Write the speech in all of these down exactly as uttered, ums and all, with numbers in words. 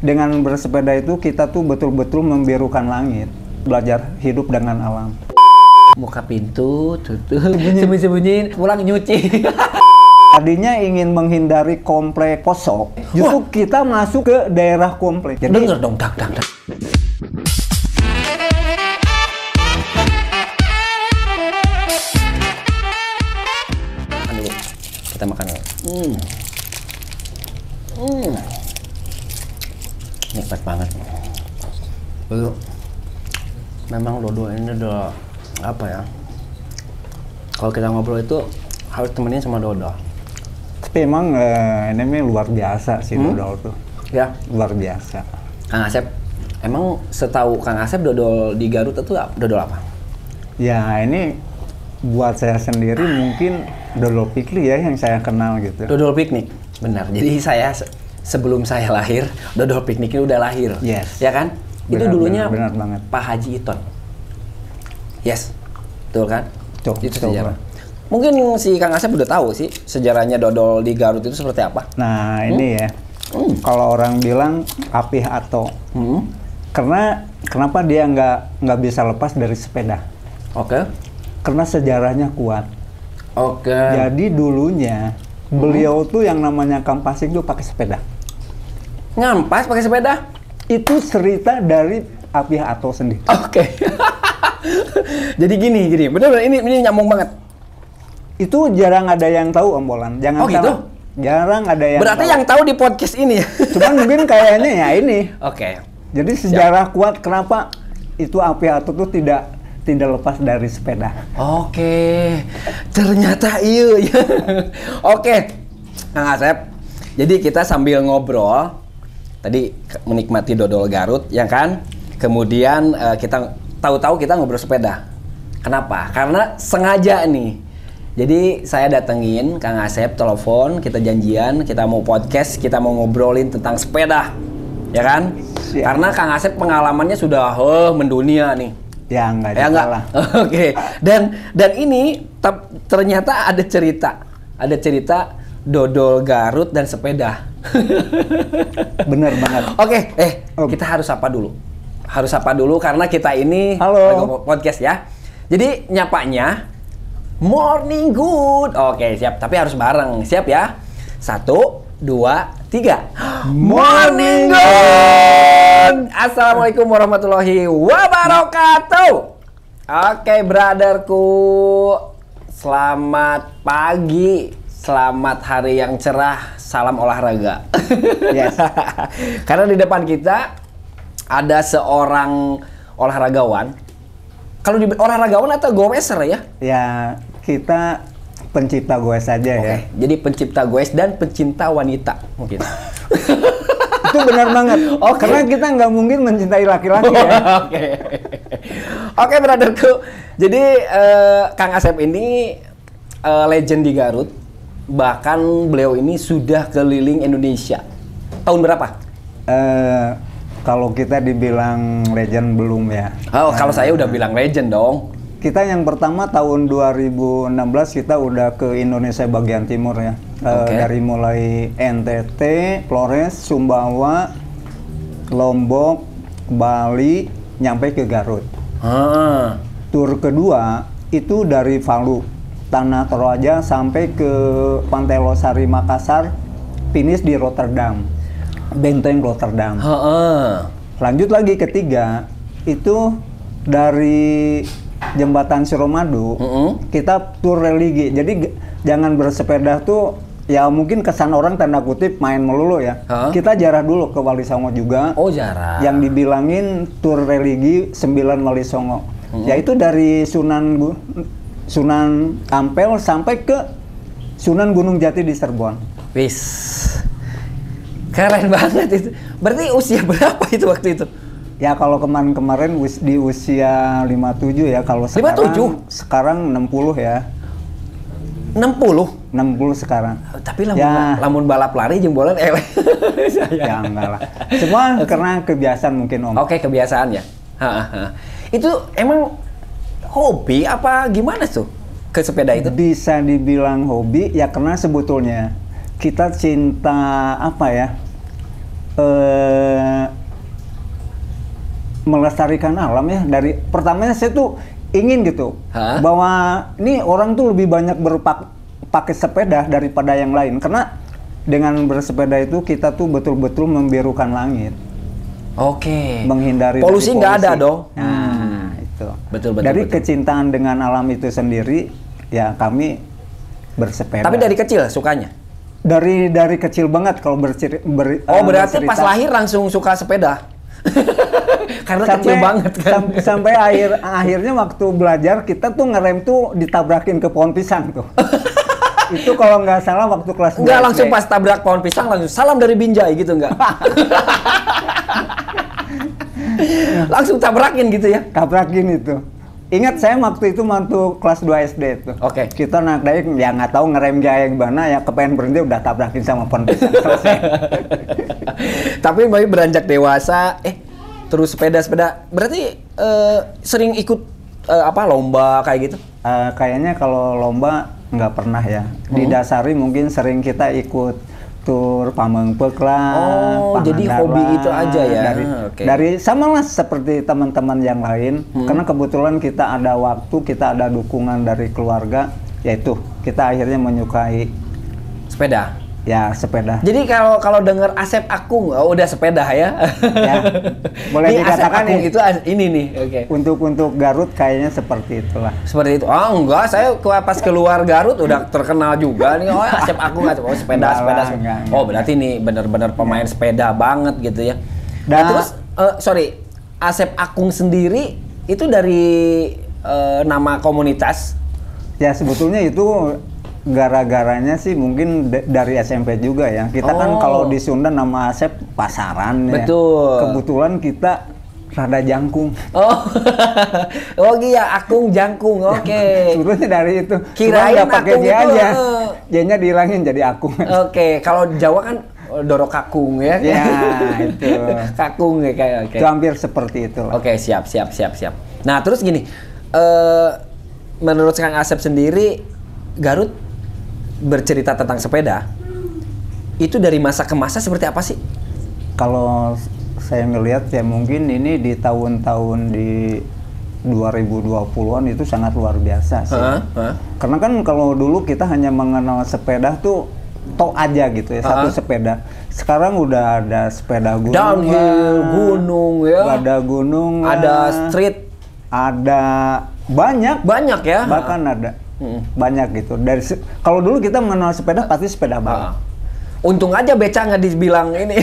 dengan bersepeda itu kita tuh betul-betul membirukan langit, belajar hidup dengan alam. Buka pintu, tutup, sembunyi-sembunyiin, pulang nyuci. Tadinya ingin menghindari komplek kosong, justru Wah. kita masuk ke daerah komplek. Jadi, denger dong, dak, dak, dak. Makan dulu, kita makan dulu. Hmm. Hmm. Nikmat banget. Lalu, memang dodol ini udah apa ya? Kalau kita ngobrol itu harus temenin sama dodol. Tapi emang eh, ini luar biasa sih hmm? dodol tuh. Ya, luar biasa. Kang Asep, emang setahu Kang Asep dodol di Garut itu dodol apa? Ya ini buat saya sendiri mungkin dodol piknik ya yang saya kenal gitu. Dodol piknik, benar. Jadi saya sebelum saya lahir, dodol piknik ini udah lahir. Yes. Ya kan? Benar, itu dulunya benar, benar banget. Pak Haji Iton. Yes, betul kan? Tuh, itu sejarah. Mungkin si Kang Asep udah tahu sih sejarahnya dodol di Garut itu seperti apa. Nah ini hmm? ya, hmm. kalau orang bilang Apih Ato, hmm? karena kenapa dia nggak nggak bisa lepas dari sepeda? Oke. Okay. Karena sejarahnya kuat. Oke. Okay. Jadi dulunya hmm? beliau tuh yang namanya Kang Pasing tuh pakai sepeda. Ngampas pakai sepeda? Itu cerita dari Apih Ato sendiri. Oke. Okay. Jadi gini, gini, bener-bener ini ini nyambung banget. Itu jarang ada yang tahu Om Bolan. Jangan oh, salah. Gitu? Jarang ada yang Berarti tahu. yang tahu di podcast ini ya? Cuman mungkin kayaknya ya ini. Oke. Okay. Jadi sejarah Siap. kuat kenapa itu Apih Ato tuh tidak tidak lepas dari sepeda. Oke. Okay. Ternyata iya ya. Oke. Okay. Kang Asep. Jadi kita sambil ngobrol tadi menikmati dodol Garut, ya kan? Kemudian uh, kita tahu-tahu kita ngobrol sepeda. Kenapa? Karena sengaja nih. Jadi saya datengin Kang Asep, telepon, kita janjian, kita mau podcast, kita mau ngobrolin tentang sepeda, ya kan? Siap. Karena Kang Asep pengalamannya sudah oh, mendunia nih. Ya enggak, ya enggak. Oke. Okay. Dan dan ini ternyata ada cerita, ada cerita dodol Garut dan sepeda. Bener banget. Oke, okay, eh oh. kita harus sapa dulu. Harus sapa dulu karena kita ini Halo. podcast ya. Jadi nyapanya morning good. Oke, siap. Tapi harus bareng. Siap ya? Satu, dua, tiga. Morning good. Assalamualaikum warahmatullahi wabarakatuh. Oke, brotherku. Selamat pagi. Selamat hari yang cerah, salam olahraga. Yes. Karena di depan kita ada seorang olahragawan. Kalau di olahragawan atau goeser ya? Ya, kita pencipta goes saja okay. ya. Jadi pencipta goes dan pencinta wanita mungkin. Itu benar banget. Okay. Karena kita nggak mungkin mencintai laki-laki ya. Oke. Oke, brotherku. Jadi uh, Kang Asep ini uh, legend di Garut. Bahkan beliau ini sudah keliling Indonesia. Tahun berapa? Uh, kalau kita dibilang legend belum ya. Oh, uh, kalau saya udah bilang legend dong. Kita yang pertama tahun dua ribu enam belas kita udah ke Indonesia bagian timur ya. Uh, okay. Dari mulai N T T, Flores, Sumbawa, Lombok, Bali, nyampe ke Garut. Ah. Tur kedua itu dari Palu, Tanah Toraja sampai ke Pantai Losari Makassar, finish di Rotterdam, Benteng Rotterdam. Ha-ha. Lanjut lagi ketiga, itu dari Jembatan Suramadu, uh-uh. kita tur religi. Jadi g- jangan bersepeda tuh, ya mungkin kesan orang tanda kutip main melulu ya. Huh? Kita jarah dulu ke Wali Songo juga. Oh jarah. Yang dibilangin tur religi sembilan Wali Songo. Uh-huh. Yaitu dari Sunan Sunan Ampel sampai ke Sunan Gunung Jati di Cirebon. Wis, keren banget itu. Berarti usia berapa itu waktu itu? Ya kalau kemarin-kemarin di usia lima puluh tujuh ya. Kalau sekarang, lima puluh tujuh? Sekarang enam puluh ya. enam puluh? enam puluh sekarang. Tapi lamun, ya. lamun balap lari jembolan eh. Ya enggak lah. Cuma karena kebiasaan mungkin Om. Oke, kebiasaan ya. Ha, ha. Itu emang hobi apa gimana tuh ke sepeda itu? Bisa dibilang hobi ya karena sebetulnya kita cinta apa ya? Eh melestarikan alam ya. Dari pertamanya saya tuh ingin gitu Hah? bahwa ini orang tuh lebih banyak berpak pakai sepeda daripada yang lain, karena dengan bersepeda itu kita tuh betul-betul membirukan langit. Oke. Menghindari polusi nggak ada dong. Nah, itu. Betul betul. Dari betul. kecintaan dengan alam itu sendiri, ya kami bersepeda. Tapi dari kecil sukanya? Dari dari kecil banget kalau berciri, ber, Oh uh, berarti bercerita. pas lahir langsung suka sepeda? Karena sampai, kecil banget kan? sam, sampai akhir akhirnya waktu belajar kita tuh ngerem tuh ditabrakin ke pohon pisang tuh. Itu kalau nggak salah waktu kelas dua. Nggak langsung pas tabrak pohon pisang langsung salam dari Binjai gitu nggak? Langsung tabrakin gitu ya? Tabrakin itu. Ingat saya waktu itu waktu kelas dua S D itu. Oke. Kita naik naik ya nggak tahu ngerem gaya gimana ya, kepengen berhenti udah tabrakin sama pohon pisang. Selesai. Tapi Mbak beranjak dewasa, eh terus sepeda-sepeda, berarti eh, sering ikut eh, apa lomba kayak gitu? Uh, kayaknya kalau lomba nggak pernah ya. Didasari mungkin sering kita ikut tur Pamengpeuk lah. Oh, jadi Pangandaran, hobi itu aja ya? Dari, Oke. dari sama lah seperti teman-teman yang lain. Hmm. Karena kebetulan kita ada waktu, kita ada dukungan dari keluarga, yaitu kita akhirnya menyukai Sepeda. ya sepeda. Jadi kalau kalau dengar Asep Akung, oh udah sepeda ya? Ya, boleh Ini Asep dikatakan Akung nih. itu as- ini nih, oke. Untuk untuk Garut kayaknya seperti itulah. Seperti itu. Oh enggak, saya ke- pas keluar Garut udah terkenal juga nih. Oh Asep Akung, Asep oh sepeda, Enggak sepeda, lah, sepeda. enggak, Oh enggak. berarti nih bener-bener pemain sepeda banget gitu ya. Nah, Dan- terus eh, sorry, Asep Akung sendiri itu dari eh, nama komunitas. Ya sebetulnya itu gara-garanya sih mungkin d- dari S M P juga ya. Kita Oh. kan kalau di Sunda nama Asep pasaran ya. Betul. Kebetulan kita rada jangkung. Oh, oh iya Akung Jangkung, oke. Turunnya dari itu. Kirain Cuma nggak pakai Akung J itu, aja. eh. J-nya dihilangin jadi Akung. Oke, kalau Jawa kan oh, Doro Kakung ya. Ya, itu. Kakung ya kayak oke. Itu hampir seperti itu. Oke, siap, siap, siap, siap. Nah, terus gini, eh menurut Kang Asep sendiri, Garut bercerita tentang sepeda, itu dari masa ke masa seperti apa sih? Kalau saya ngelihat ya mungkin ini di tahun-tahun di dua ribu dua puluhan itu sangat luar biasa sih. Hah? Hah? Karena kan kalau dulu kita hanya mengenal sepeda tuh tok aja gitu ya, satu Hah? sepeda. Sekarang udah ada sepeda gunung, Downhill, gunung ya. ada gunung, Ada lah, street, ada banyak, banyak ya. bahkan ada Hmm. banyak gitu. Dari se- kalau dulu kita mengenal sepeda pasti sepeda Ah. balap. Untung aja beca nggak dibilang ini.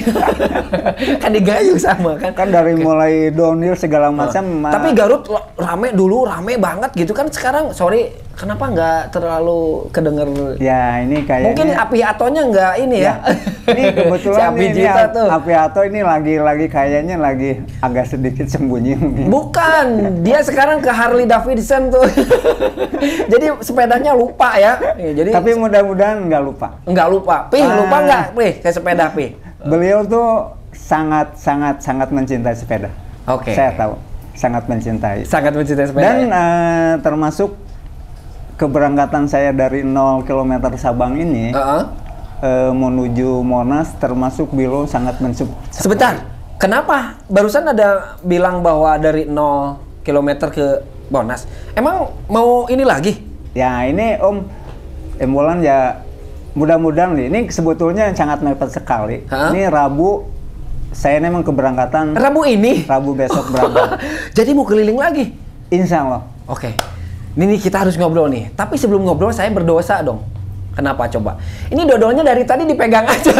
Kan digayu sama kan. Kan dari mulai downhill segala macam. Ah. Tapi Garut lo- rame dulu, rame banget gitu kan. Sekarang sorry, kenapa nggak terlalu kedenger? Ya ini kayaknya. Mungkin Api Atonya nggak ini ya. Ya, ini kebetulan Si Api nih, ini Jita Ap- tuh. Api Ato ini lagi-lagi kayaknya lagi agak sedikit sembunyi mungkin. Bukan, dia sekarang ke Harley Davidson tuh. Jadi sepedanya lupa ya. Ya, jadi Tapi mudah-mudahan nggak lupa. nggak lupa. Pih, Ah. lupa nggak? Pih, kayak sepeda Pih. Beliau tuh sangat sangat sangat mencintai sepeda. Oke. Saya tahu, sangat mencintai. Sangat mencintai sepeda. Dan ya? eh, termasuk keberangkatan saya dari nol kilometer Sabang ini Heeh. eh, menuju Monas, termasuk beliau sangat mensup. Sebentar, kenapa? Barusan ada bilang bahwa dari nol kilometer ke Monas. Emang mau ini lagi? Ya ini Om, Embolan ya mudah-mudahan nih, ini sebetulnya sangat mepet sekali. Hah? Ini Rabu, saya memang keberangkatan Rabu ini? Rabu besok berangkat. Jadi mau keliling lagi? Insya Allah. Oke. Ini nih kita harus ngobrol nih. Tapi sebelum ngobrol saya berdosa dong. Kenapa coba? Ini dodolnya dari tadi dipegang aja.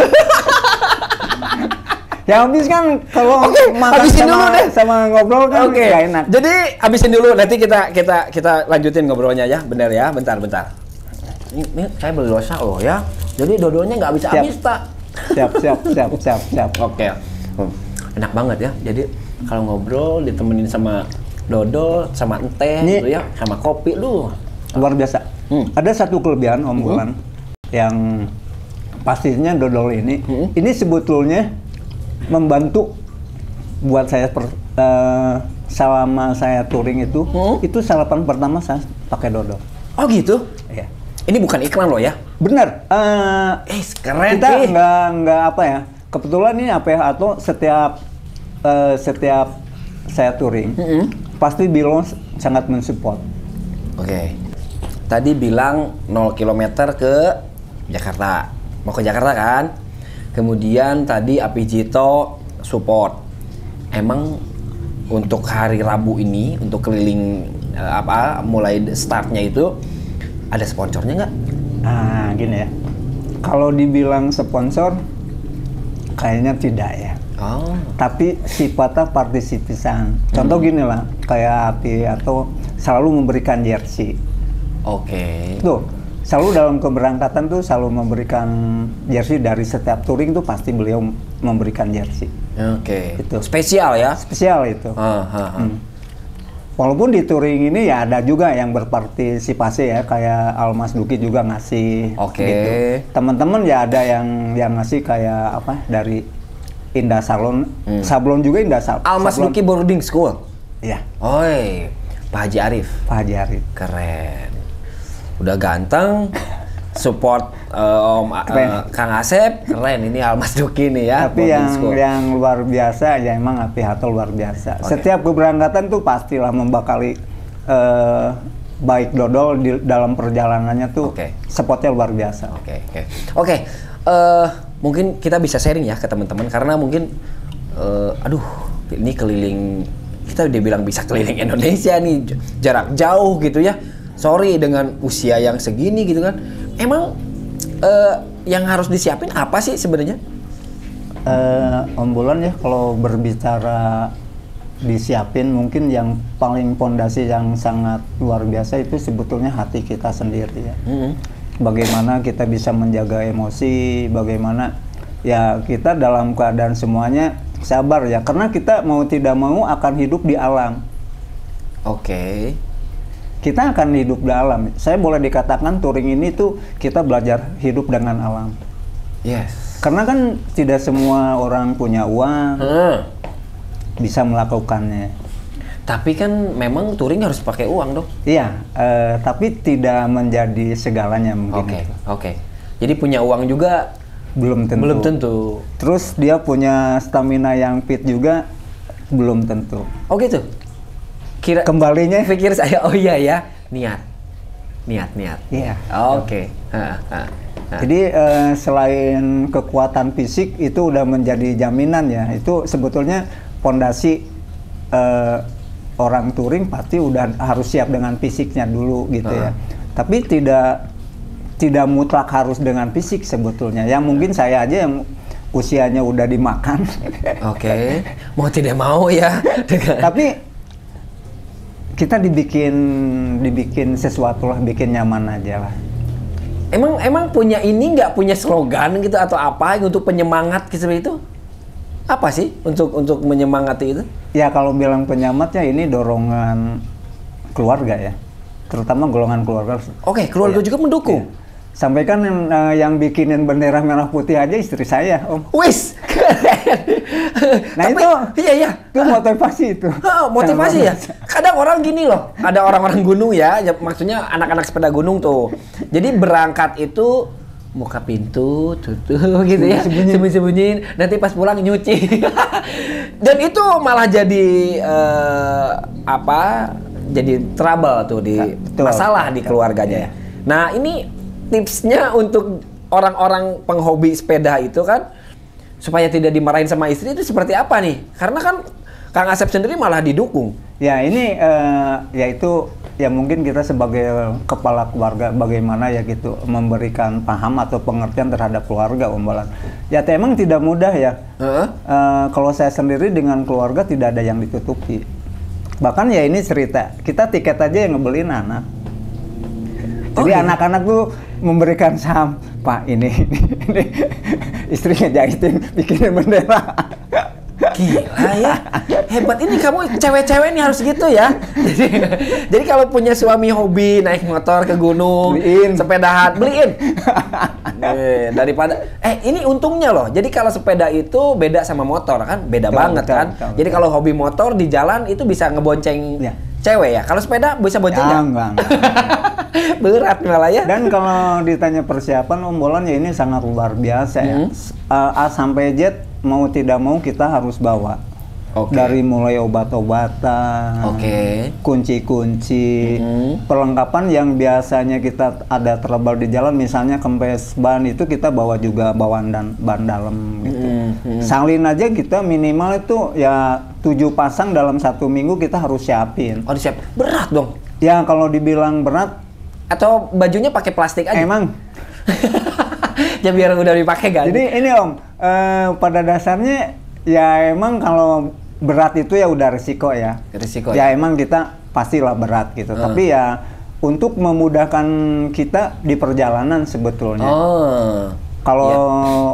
Ya habis kan kalau Oke, makan habisin sama, dulu deh. sama ngobrol kan Oke. nggak enak. Jadi habisin dulu. Nanti kita kita kita lanjutin ngobrolnya ya. Bentar ya. Bentar bentar. Ini, ini saya berdosa loh ya. Jadi dodolnya nggak bisa Siap. habis tak. Siap, siap, siap, siap, siap. Oke. Hmm. Enak banget ya. Jadi kalau ngobrol ditemenin sama dodol, sama teh Ini- gitu ya, sama kopi lu. Luar biasa. Hmm. Ada satu kelebihan Om Bulan yang pastinya dodol ini, Hmm. ini sebetulnya membantu buat saya per, eh, selama saya touring itu, Hmm. itu sarapan pertama saya pakai dodol. Oh gitu? Iya. Ini bukan iklan loh ya? Bener. eh, Eh, keren kita nih. nggak nggak apa ya. Kebetulan ini apa ya atau setiap eh, setiap saya touring, mm-hmm. pasti Bilo sangat mensupport. Oke. Okay. Tadi bilang nol kilometer ke Jakarta. Mau ke Jakarta kan? Kemudian tadi Apigito support. Emang untuk hari Rabu ini, untuk keliling uh, apa mulai startnya itu ada sponsornya nggak? Ah, gini ya. Kalau dibilang sponsor, kayaknya tidak ya. Oh. Tapi sifatnya partisipisan. Contoh hmm. gini lah, kayak Api atau selalu memberikan jersey. Oke. Okay. Tuh, selalu dalam keberangkatan tuh selalu memberikan jersey dari setiap touring tuh pasti beliau memberikan jersey. Oke. Okay. Itu spesial ya? Spesial itu. Uh, uh, uh. Hmm. Walaupun di touring ini ya ada juga yang berpartisipasi ya, kayak Almas Duki juga ngasih. Oke. Okay. Gitu. Teman-teman ya ada yang yang ngasih kayak apa dari Indah Salon, hmm. Sablon juga Indah Salon. Almas Sablon. Duki Boarding School. Iya. Oi, Pak Haji Arif. Pak Haji Arif. Keren. Udah ganteng, support uh, Om uh, Kang Asep, keren ini Almas Duki nih ya. Tapi yang school. yang luar biasa ya emang Api Hato luar biasa. Okay. Setiap keberangkatan tuh pastilah membakali uh, baik dodol di dalam perjalanannya tuh okay. Supportnya luar biasa. Oke, okay, oke. Okay. Oke, okay, uh, mungkin kita bisa sharing ya ke teman-teman karena mungkin uh, aduh, ini keliling kita udah bilang bisa keliling Indonesia nih, jarak jauh gitu ya. Sorry dengan usia yang segini gitu kan. Emang uh, yang harus disiapin apa sih sebenarnya? Uh, Om Bulan ya kalau berbicara disiapin mungkin yang paling pondasi yang sangat luar biasa itu sebetulnya hati kita sendiri ya. Mm-hmm. Bagaimana kita bisa menjaga emosi, bagaimana ya kita dalam keadaan semuanya sabar ya, karena kita mau tidak mau akan hidup di alam. Oke. Okay. Kita akan hidup di alam. Saya boleh dikatakan touring ini tuh kita belajar hidup dengan alam. Yes. Karena kan tidak semua orang punya uang hmm. bisa melakukannya. Tapi kan memang touring harus pakai uang dong. Iya, eh, tapi tidak menjadi segalanya mungkin. Oke, okay. oke. Okay. Jadi punya uang juga belum tentu. Belum tentu. Terus dia punya stamina yang fit juga belum tentu. Oh gitu. Kira kembalinya pikir saya oh iya ya niat niat niat iya oke okay. Jadi uh, selain kekuatan fisik itu udah menjadi jaminan ya, itu sebetulnya pondasi uh, orang touring pasti udah harus siap dengan fisiknya dulu gitu uh. ya, tapi tidak tidak mutlak harus dengan fisik sebetulnya, yang mungkin saya aja yang usianya udah dimakan oke okay. Mau tidak mau ya tapi kita dibikin dibikin sesuatu lah, bikin nyaman aja lah. Emang emang punya ini nggak punya slogan gitu atau apa untuk penyemangat gitu itu? Apa sih untuk untuk menyemangati itu? Ya kalau bilang penyemangatnya ini dorongan keluarga ya, terutama golongan keluarga. Oke, keluarga ya. Juga mendukung. Ya. Sampai kan yang, uh, yang bikinin bendera merah putih aja istri saya, Om. Wis, nah tapi, itu, iya iya, itu motivasi itu. Oh, motivasi ya. Kadang orang gini loh, ada orang-orang gunung ya, ya, maksudnya anak-anak sepeda gunung tuh. Jadi berangkat itu buka pintu, tutup gitu ya, sembunyi-sembunyiin. Nanti pas pulang nyuci. Dan itu malah jadi uh, apa? Jadi trouble tuh di betul, masalah betul, di keluarganya. Iya. Nah ini tipsnya untuk orang-orang penghobi sepeda itu kan supaya tidak dimarahin sama istri itu seperti apa nih? Karena kan Kang Asep sendiri malah didukung. Ya ini uh, yaitu ya mungkin kita sebagai kepala keluarga bagaimana ya gitu memberikan paham atau pengertian terhadap keluarga, Om Balan. Ya emang tidak mudah ya. Uh-huh. Uh, kalau saya sendiri dengan keluarga tidak ada yang ditutupi. Bahkan ya ini cerita, kita tiket aja yang ngebeliin anak. Jadi oh, anak-anak iya. tuh memberikan saham, Pak ini, ini, ini istrinya jahitin, bikinin bendera. Gila ya, hebat ini kamu cewek-cewek nih harus gitu ya. Jadi, jadi kalau punya suami hobi naik motor ke gunung, beliin. Sepedahan, beliin. Eh, daripada, eh ini untungnya loh. Jadi kalau sepeda itu beda sama motor kan, beda betul, banget betul, kan. Betul, betul. Jadi kalau hobi motor di jalan itu bisa ngebonceng ya. Cewek ya. Kalau sepeda bisa bonceng ya, nggak? Enggak, enggak. Berat malah ya. Dan kalau ditanya persiapan Om Bolan ya ini sangat luar biasa hmm. ya. Uh, A sampai Z mau tidak mau kita harus bawa. Oke. Dari mulai obat-obatan, Oke. kunci-kunci, Mm-hmm. perlengkapan yang biasanya kita ada trouble di jalan, misalnya kempes ban itu kita bawa juga bawaan dan ban dalam gitu. Mm-hmm. Salin aja kita minimal itu ya tujuh pasang dalam satu minggu kita harus siapin. Oh, disiap. Berat dong. Ya kalau dibilang berat, Atau bajunya pakai plastik aja? emang. Ya biar udah dipakai kan. Jadi ini Om, eh, pada dasarnya ya emang kalau berat itu ya udah risiko ya. Risiko Ya ya. emang kita pastilah berat gitu. Hmm. Tapi ya untuk memudahkan kita di perjalanan sebetulnya. Oh. Kalau Iya.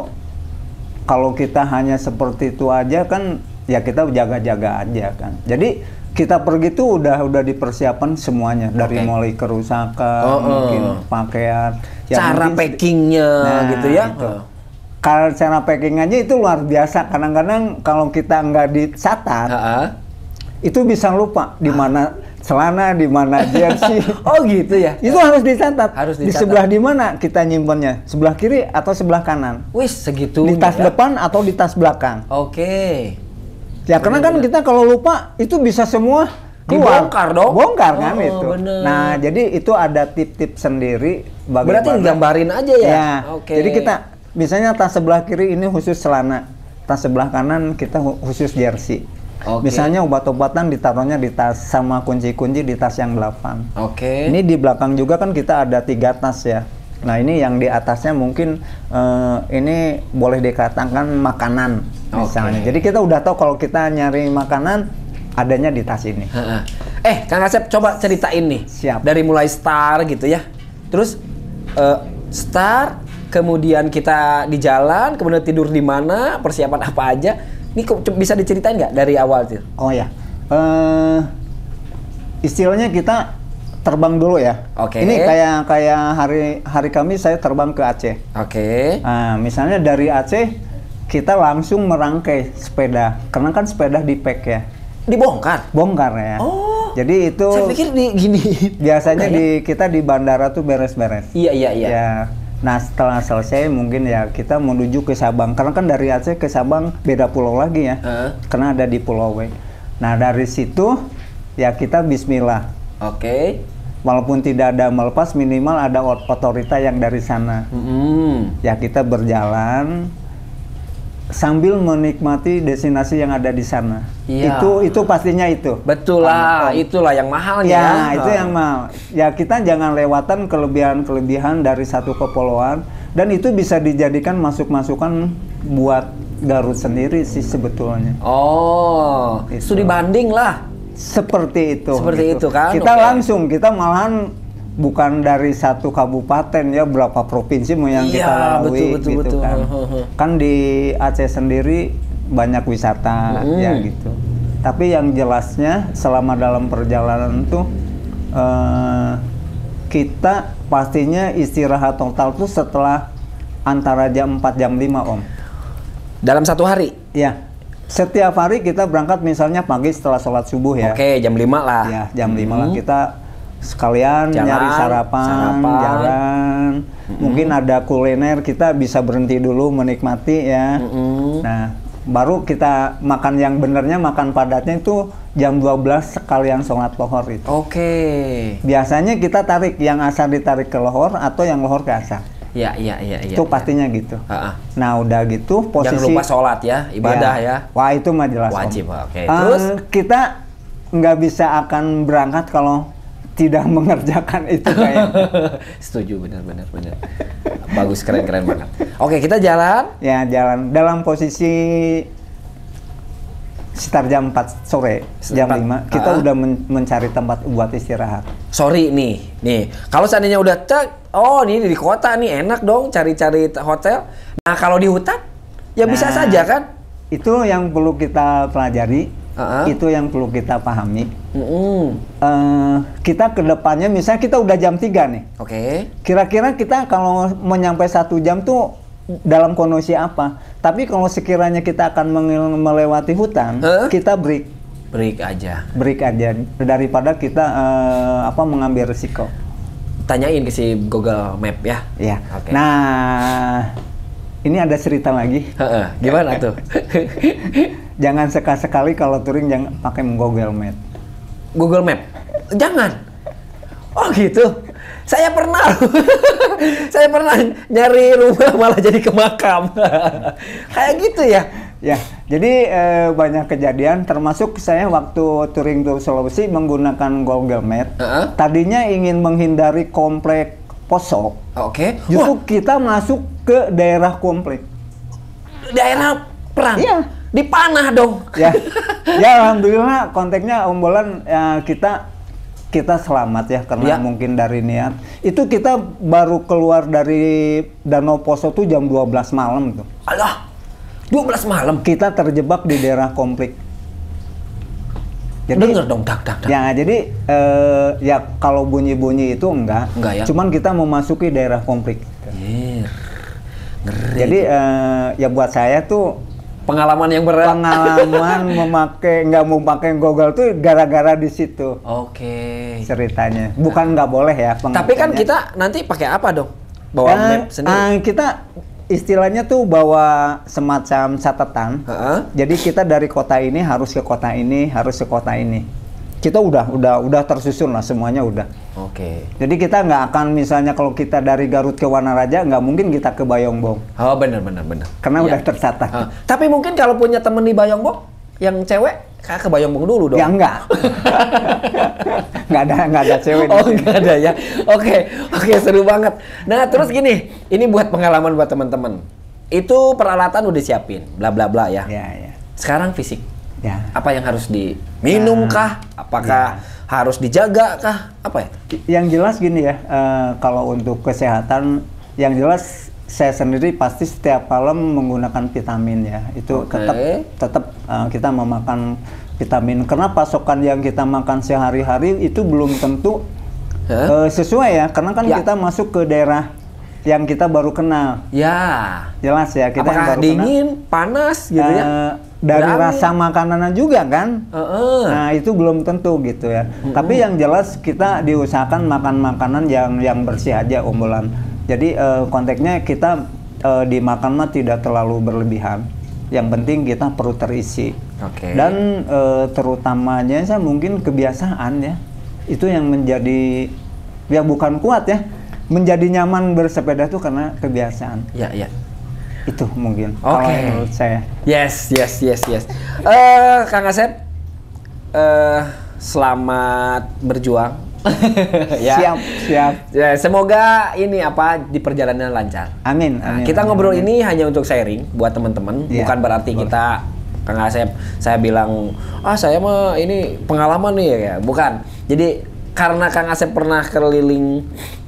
kalau kita hanya seperti itu aja kan ya kita jaga-jaga aja kan. Jadi kita pergi tuh udah udah dipersiapkan semuanya dari Oke. mulai kerusakan, Oh, oh. mungkin pakaian, ya Cara mungkin- packingnya Nah, gitu ya. itu. Oh. Kalau cara packing aja itu luar biasa. Kadang-kadang kalau kita nggak dicatat, Ha-ha. itu bisa lupa di mana celana, di mana jersey. Oh gitu ya. Itu harus dicatat. Harus Di dicatat. sebelah di mana kita nyimpennya? Sebelah kiri atau sebelah kanan? Wis segitu. Di tas depan atau di tas belakang? Oke. Ya karena kan kita kalau lupa itu bisa semua keluar. Dibongkar dong. Bongkar kan Oh, itu. bener. Nah, jadi itu ada tip-tip sendiri Berarti bagaimana. gambarin aja ya. Ya. Oke. Jadi kita misalnya tas sebelah kiri ini khusus celana, tas sebelah kanan kita hu- khusus jersey. Oke. Misalnya obat-obatan ditaruhnya di tas sama kunci-kunci di tas yang delapan. Oke. Ini di belakang juga kan kita ada tiga tas ya. Nah ini yang di atasnya mungkin eh, ini boleh dikatakan makanan misalnya. Oke. Jadi kita udah tahu kalau kita nyari makanan adanya di tas ini. Ha-ha. Eh, Kang Asep coba ceritain nih. Siap. Dari mulai start gitu ya. Terus eh, start, kemudian kita di jalan, kemudian tidur di mana, persiapan apa aja. Ini kok co- bisa diceritain nggak dari awal tuh? Oh ya, eh istilahnya kita terbang dulu ya. Oke. Ini kayak kayak hari hari Kamis saya terbang ke Aceh. Oke. Nah, misalnya dari Aceh kita langsung merangkai sepeda, karena kan sepeda di pack ya, Dibongkar. bongkar ya. Oh. Jadi itu Saya pikir di gini. biasanya Oke, di kita di bandara tuh beres-beres. Iya, iya, iya. Ya. Nah setelah selesai mungkin ya kita menuju ke Sabang, karena kan dari Aceh ke Sabang beda pulau lagi ya, Heeh. karena ada di Pulau W. Nah dari situ ya kita Bismillah. Oke. Walaupun tidak ada melepas, minimal ada ot- otorita yang dari sana. Mm-mm. Ya kita berjalan sambil menikmati destinasi yang ada di sana. Iya. Itu itu pastinya itu. Betul lah, Om. itulah yang mahalnya. Ya, itu yang mahal. Ya kita jangan lewatan kelebihan-kelebihan dari satu kepulauan, dan itu bisa dijadikan masuk-masukan buat Garut sendiri sih sebetulnya. Oh, Itu. studi banding lah. Seperti itu. Seperti itu kan, Kita oke. langsung, kita malahan bukan dari satu kabupaten ya, berapa provinsi mau yang Iya, kita lalui betul, betul, gitu betul. kan. Kan di Aceh sendiri banyak wisata Mm. ya gitu. Tapi yang jelasnya selama dalam perjalanan tuh eh, kita pastinya istirahat total tuh setelah antara jam empat jam lima Om. Dalam satu hari. Ya. Setiap hari kita berangkat misalnya pagi setelah sholat subuh ya. Oke, jam lima lah. Ya, jam lima lah Hmm. kita sekalian Jalan, nyari sarapan, sarapan. jalan. Mungkin ada kuliner, kita bisa berhenti dulu menikmati ya. Mm-mm. Nah, baru kita makan yang benernya, makan padatnya itu jam dua belas sekalian sholat lohor itu. Oke. Biasanya kita tarik yang asar ditarik ke lohor atau yang lohor ke asar. Ya, iya, iya, iya. Itu pastinya gitu. Ha-ha. Nah, udah gitu posisi Jangan lupa sholat ya, ibadah ya. Wah, itu mah jelas Om. Wajib, oke. Eh, Terus? kita nggak bisa akan berangkat kalau tidak mengerjakan itu kayak. Setuju, benar, benar, benar. Bagus, keren, keren banget. Oke, kita jalan. Ya, jalan dalam posisi sekitar jam empat sore, jam Empat. lima kita Ah. udah men- mencari tempat buat istirahat. Sorry nih, nih. Kalau seandainya udah cek, oh ini di kota nih enak dong cari-cari t- hotel. Nah kalau di hutan, ya bisa Nah, saja kan? Itu yang perlu kita pelajari, Ah. itu yang perlu kita pahami. Mm-mm. Eh, kita ke depannya, misalnya kita udah jam tiga nih. Oke. Kira-kira kita kalau mau nyampe satu jam tuh dalam kondisi apa? Tapi kalau sekiranya kita akan mengel- melewati hutan, Hah? kita break, Break aja. break aja daripada kita eh, apa mengambil risiko. Tanyain ke si Google Map ya. Ya. Oke. Nah, ini ada cerita lagi. Heeh, gimana tuh? jangan sekali-sekali kalau touring jangan pakai Google Map. Google Map? Jangan. Oh gitu. Saya pernah. Saya pernah nyari rumah malah jadi ke makam. Kayak gitu ya. Ya, jadi eh, banyak kejadian, termasuk saya waktu touring Tour Sulawesi menggunakan Google Map. Uh-huh. Tadinya ingin menghindari komplek Poso. Oke. Okay. Justru Wah. kita masuk ke daerah komplek. Daerah perang? Iya. Dipanah dong. Ya, ya alhamdulillah konteksnya Om Bolan ya, kita kita selamat ya karena ya. mungkin dari niat. Itu kita baru keluar dari Danau Poso tuh jam dua belas malam tuh. Alah. dua belas malam kita terjebak di daerah konflik. Jadi denger dong dak dak dak. Ya, jadi eh, ya kalau bunyi-bunyi itu enggak. Enggak ya. Cuman kita memasuki daerah konflik. Iya. Ngeri. Jadi eh, ya buat saya tuh pengalaman yang berat. Pengalaman memakai nggak mau pakai Google tuh gara-gara di situ. Oke. Ceritanya. Bukan nggak boleh ya. Tapi kan kita nanti pakai apa dong? Bawa nah, map sendiri. Uh, kita istilahnya tuh bawa semacam catatan. Uh-huh. Jadi kita dari kota ini harus ke kota ini, harus ke kota ini. Kita udah udah udah tersusun lah semuanya udah. Oke. Okay. Jadi kita nggak akan misalnya kalau kita dari Garut ke Wanaraja nggak mungkin kita ke Bayongbong. Oh benar benar benar. Karena ya. udah tercatat. Uh. Tapi mungkin kalau punya temen di Bayongbong yang cewek kayak ke Bayongbong dulu dong. Ya enggak. Nggak ada nggak ada cewek. Oh nggak ada ya. Oke oke seru banget. Nah terus gini, ini buat pengalaman buat teman-teman. Itu peralatan udah siapin, bla bla bla ya. Ya ya. Sekarang fisik. Ya. Apa yang harus diminum kah? Apakah ya. harus dijaga kah? Apa ya? Yang jelas gini ya, uh, kalau untuk kesehatan, yang jelas saya sendiri pasti setiap malam menggunakan vitamin ya. Itu okay. tetap tetap uh, kita memakan vitamin. Karena pasokan yang kita makan sehari-hari itu belum tentu huh? uh, sesuai ya. Karena kan ya. kita masuk ke daerah yang kita baru kenal. Ya. Jelas ya. Kita apakah yang baru dingin, kenal, panas gitu uh, ya? Dari Berangin. rasa makanannya juga kan. Uh -uh. Nah itu belum tentu gitu ya. Uh -uh. Tapi yang jelas kita diusahakan makan makanan yang yang bersih aja Om Bolan. Jadi uh, konteksnya kita uh, dimakan mah tidak terlalu berlebihan. Yang penting kita perut terisi. Oke. Okay. Dan uh, terutamanya saya mungkin kebiasaan ya. Itu yang menjadi ya bukan kuat ya. Menjadi nyaman bersepeda tuh karena kebiasaan. Ya ya. Itu mungkin. Oke. Okay. Menurut saya. Yes yes yes yes. Eh uh, Kang Asep, uh, selamat berjuang. Ya. Siap, siap. Ya, semoga ini apa di perjalanan lancar. Amin. Nah, amin kita amin, ngobrol amin. ini hanya untuk sharing buat teman-teman, ya, bukan berarti boleh. Kita Kang Asep saya bilang ah saya mah ini pengalaman nih ya, bukan. Jadi karena Kang Asep pernah keliling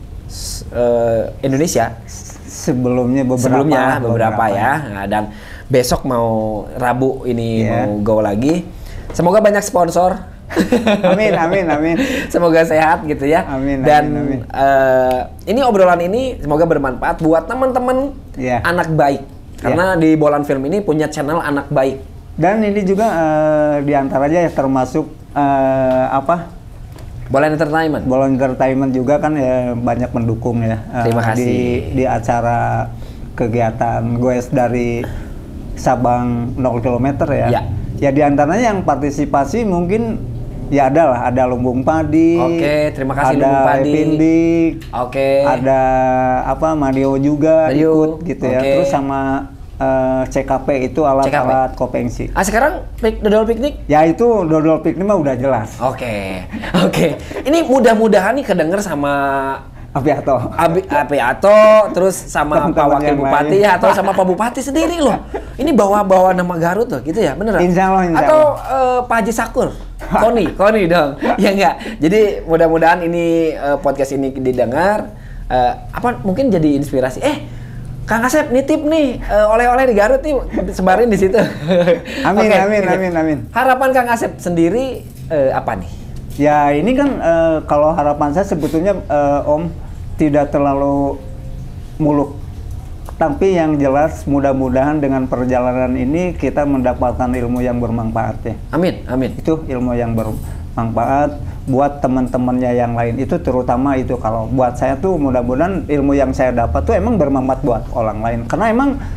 uh, Indonesia sebelumnya beberapa sebelumnya beberapa, beberapa ya. Nah, dan besok mau Rabu ini yeah. mau go lagi. Semoga banyak sponsor. Amin, amin, amin. Semoga sehat gitu ya. Amin, Dan amin, amin. Uh, ini obrolan ini semoga bermanfaat buat teman-teman yeah. anak baik. Karena yeah. di Bolan Film ini punya channel anak baik. Dan ini juga uh, diantaranya ya termasuk uh, apa? Bolan Entertainment. Bolan Entertainment juga kan ya banyak mendukung ya. Uh, Terima kasih. Di, di acara kegiatan goes dari Sabang nol kilometer ya. Ya. Ya diantaranya yang partisipasi mungkin ya ada lah, ada Lumbung Padi. Oke, terima kasih ada Lumbung Padi. Pindik. Oke. Ada apa Mario juga Mario. ikut gitu ya. Oke. Terus sama uh, C K P itu alat-alat kopengsi. Ah sekarang pik, dodol piknik? Ya itu dodol piknik mah udah jelas. Oke. Oke. Ini mudah-mudahan nih kedenger sama Apiato. Abi, Apiato, terus sama Pak Wakil Bupati ya, atau sama Pak Bupati sendiri loh. Ini bawa-bawa nama Garut loh, gitu ya, beneran? Insya Allah, insya Allah. Atau uh, Pak Haji Sakur, Koni, Koni dong. Ya enggak. Jadi mudah-mudahan ini uh, podcast ini didengar, uh, apa mungkin jadi inspirasi. Eh, Kang Asep nitip nih uh, oleh-oleh di Garut nih, sebarin di situ. Amin, okay. amin, Okay. amin, amin. Harapan Kang Asep sendiri uh, apa nih? Ya ini kan uh, kalau harapan saya sebetulnya uh, Om tidak terlalu muluk, tapi yang jelas mudah-mudahan dengan perjalanan ini kita mendapatkan ilmu yang bermanfaat ya. Amin, amin. Itu ilmu yang bermanfaat buat teman-temannya yang lain. Itu terutama itu kalau buat saya tuh mudah-mudahan ilmu yang saya dapat tuh emang bermanfaat buat orang lain. Karena emang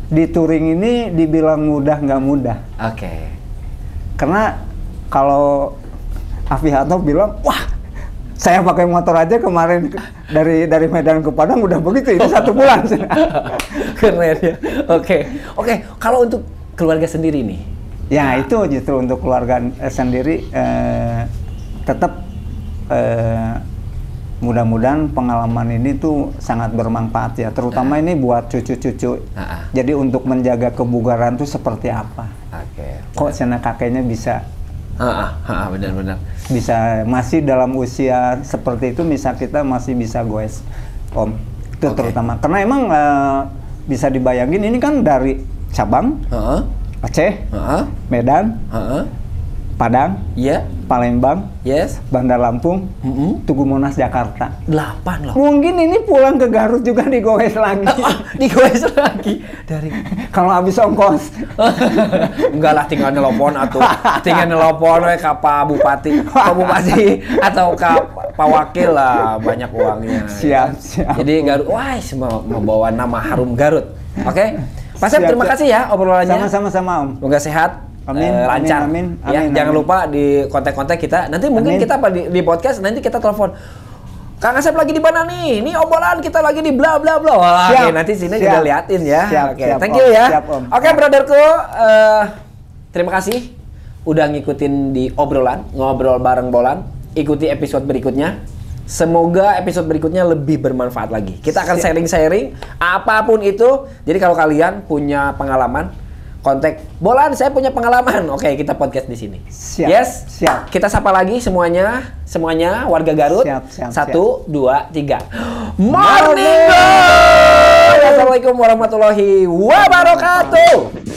di touring ini dibilang mudah nggak mudah. Oke. Okay. Karena kalau Aviato bilang, wah, saya pakai motor aja kemarin dari dari Medan ke Padang udah begitu, itu satu bulan. Keren ya. Oke, okay. oke. Okay. Kalau untuk keluarga sendiri nih? Ya nah. Itu justru untuk keluarga sendiri eh, tetap eh, mudah-mudahan pengalaman ini tuh sangat bermanfaat ya, terutama nah. ini buat cucu-cucu. Nah. Jadi untuk menjaga kebugaran tuh seperti apa? Oke. Okay. Kok sana kakeknya bisa? Ah, ah, benar-benar. Bisa masih dalam usia seperti itu, misal kita masih bisa goes, Om. Itu okay. terutama. Karena emang uh, bisa dibayangin ini kan dari Sabang, uh-huh. Aceh, uh-huh. Medan, uh-huh. Padang, yeah. Palembang, yes. Bandar Lampung, mm-hmm. Tugu Monas Jakarta. Delapan loh. Mungkin ini pulang ke Garut juga digoes lagi. Digoes lagi dari kalau habis ongkos. Enggak lah, tinggal nelpon atau tinggal nelpon we ka Pak Bupati, Pak Bupati atau ka Pak Wakil lah, banyak uangnya. Siap, ya. siap. Jadi Garut, wah, membawa nama harum Garut. Oke. Okay? Pak Sep, terima kasih ya obrolannya. Sama-sama sama Om. Semoga sehat. Amin, uh, lancar, amin, amin, ya. amin, Jangan amin. lupa di kontak-kontak kita. Nanti mungkin amin. kita di, di podcast nanti kita telepon. Kang Asep lagi di mana nih? Ini obrolan kita lagi di bla bla bla. Wah, oke, nanti sini kita liatin ya. Oke, okay, thank you om, ya. Oke, okay, brotherku, uh, terima kasih udah ngikutin di obrolan, ngobrol bareng Bolan. Ikuti episode berikutnya. Semoga episode berikutnya lebih bermanfaat lagi. Kita akan sharing-sharing apapun itu. Jadi kalau kalian punya pengalaman, kontak Bolan, saya punya pengalaman. Oke, kita podcast di sini. Siap. Yes, siap. Kita sapa lagi semuanya, semuanya warga Garut. Siap, siap, Satu, siap. dua, tiga. Morning, Morning. Assalamualaikum warahmatullahi wabarakatuh.